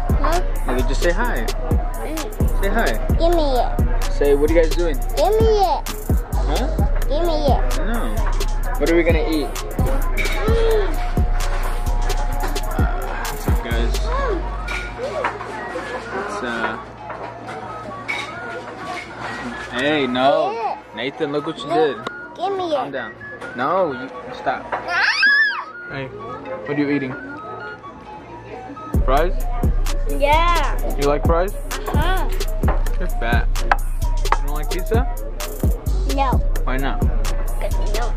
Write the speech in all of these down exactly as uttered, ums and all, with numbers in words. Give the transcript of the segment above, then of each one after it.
Huh? Nigga, just say hi. Mm. Say hi. Give me it. Say, what are you guys doing? Give me it. Huh? Give me it. No. What are we gonna eat? Mm. Uh, what's up, guys? It's, uh... Hey, no. Yeah. Nathan, look what you No. did. Give me Calm it. down. No, you stop. Ah! Hey, what are you eating? Fries? Yeah. You like fries? Uh-huh. You're fat. You don't like pizza? No. Why not? No.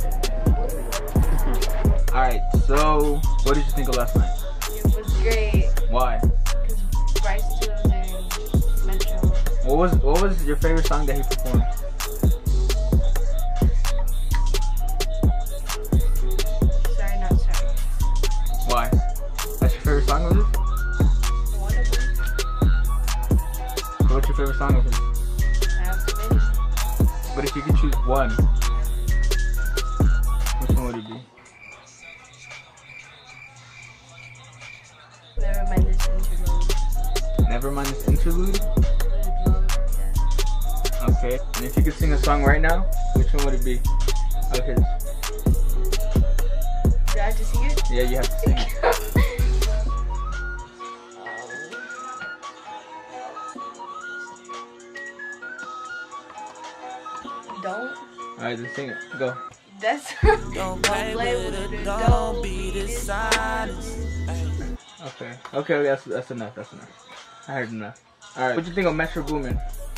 Alright, so what did you think of last night? It was great. Why? Because Bryce was in Metro. What was what was your favorite song that he performed? Sorry, not sorry. Why? That's your favorite song of his? One of them. What's your favorite song of his? I have so many. But if you could choose one, which one would it be? Never mind this interlude. Never mind this interlude? Interlude, yeah. Okay. And if you could sing a song right now, which one would it be? Of his? Do I have to sing it? Yeah, you have to sing it. Don't. Alright, then sing it. Go. That's Don't play with it, don't be dishonest. Okay. Okay, okay, that's that's enough, that's enough. I heard enough. Alright. What you think of Metro Boomin?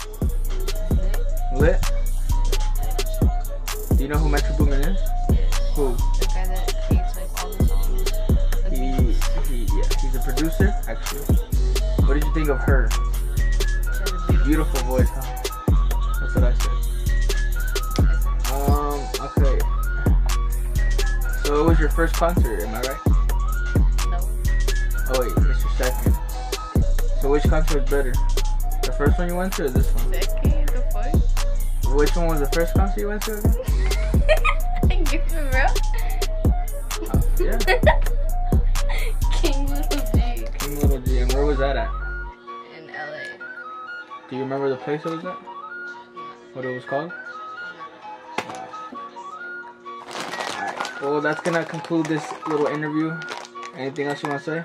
Lit? Do you know who Metro Boomin is? Who? the guy that creates like all the songs. The He, beats. he yeah, he's a producer, actually. What did you think of her? She has a Beautiful voice, huh? That's what I said. Um, okay. So it was your first concert, am I right? No. Oh wait, it's your second. So which concert was better? The first one you went to or this one? Second, the fuck? Which one was the first concert you went to again? You for real? Uh, yeah. King Little G King Little G. And where was that at? in L A. Do you remember the place it was at? What it was called? Alright, well that's gonna conclude this little interview. Anything else you wanna say?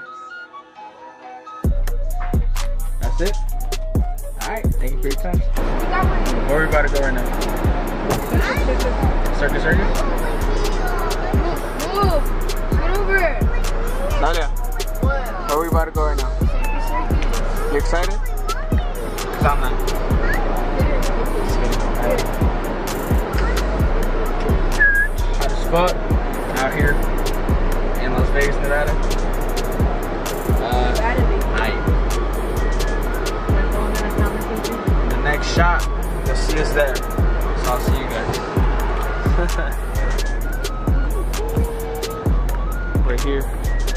That's it? Alright, thank you for your time. Where are we about to go right now? Circus Circus? Move! Get over it! Nadia, What? where are we about to go right now? You excited? Cause I'm not. Hot as fuck out here in Las Vegas, Nevada. Uh, night. The next shot, you'll see us there. So I'll see you guys. Right here.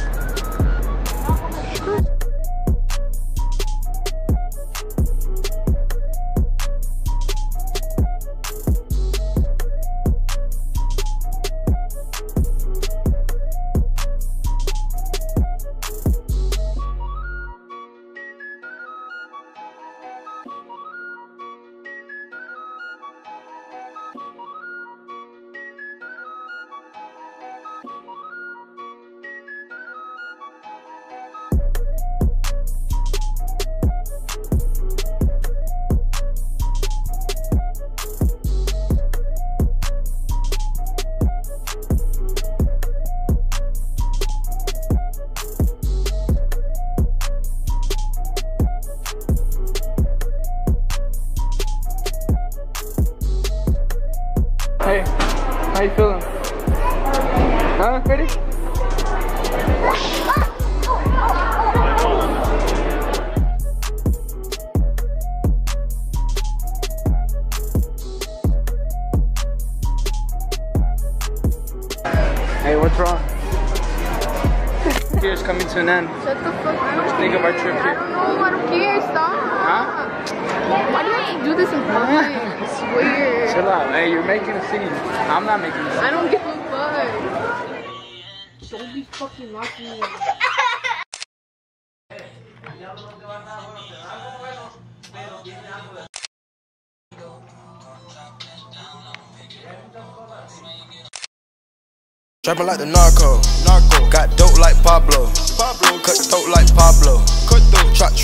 Hey, how you feeling? Huh, ready? Hey, what's wrong? Here's coming to an end. Shut the fuck up. What do you think of our trip I here? don't know, I don't care, stop. Huh? Why do you have to do this in public? It's weird. Chill out. Hey, you're making a scene. I'm not making a scene. I don't give a fuck. Don't be fucking locking me up. Trapping like the narco, narco. Got dope like Pablo, Pablo. Cut throat like Pablo, cut throat. Trap